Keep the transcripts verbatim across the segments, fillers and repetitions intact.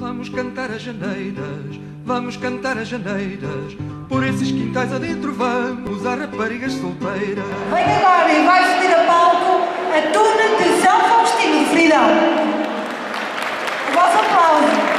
Vamos cantar as janeiras, vamos cantar as janeiras. Por esses quintais adentro vamos, às raparigas solteiras. Vem agora e vai subir a palco a turma de São Faustino de Fridão. O vosso aplauso.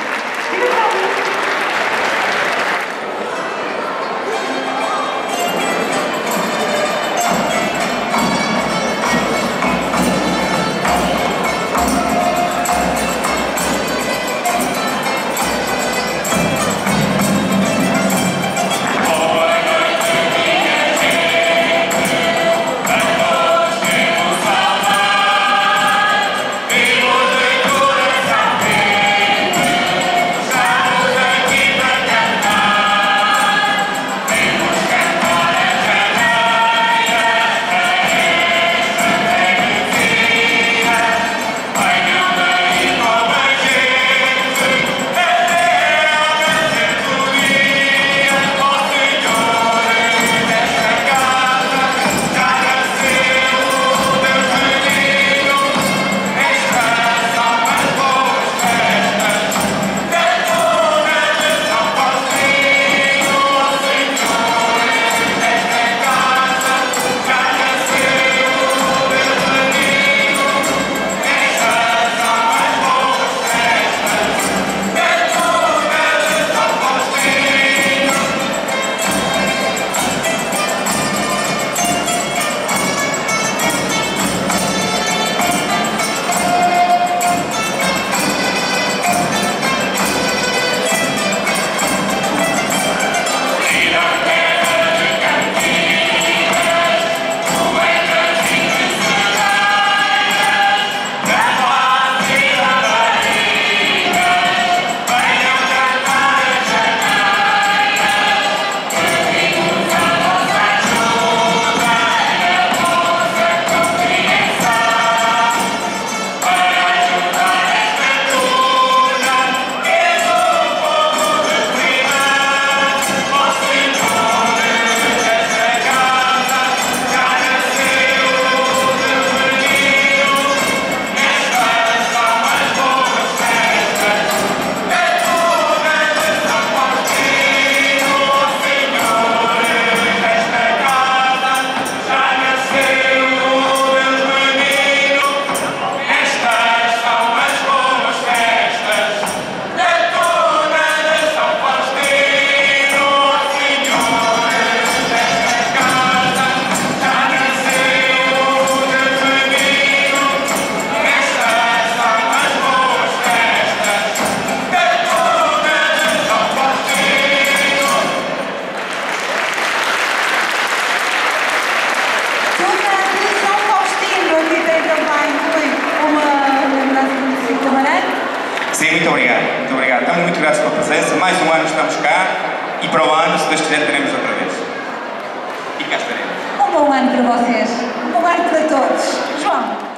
Sim, muito obrigado, muito obrigado. Estamos muito gratos pela presença. Mais um ano estamos cá e para o ano, se Deus quiser, teremos outra vez. E cá estaremos. Um bom ano para vocês. Um bom ano para todos. João.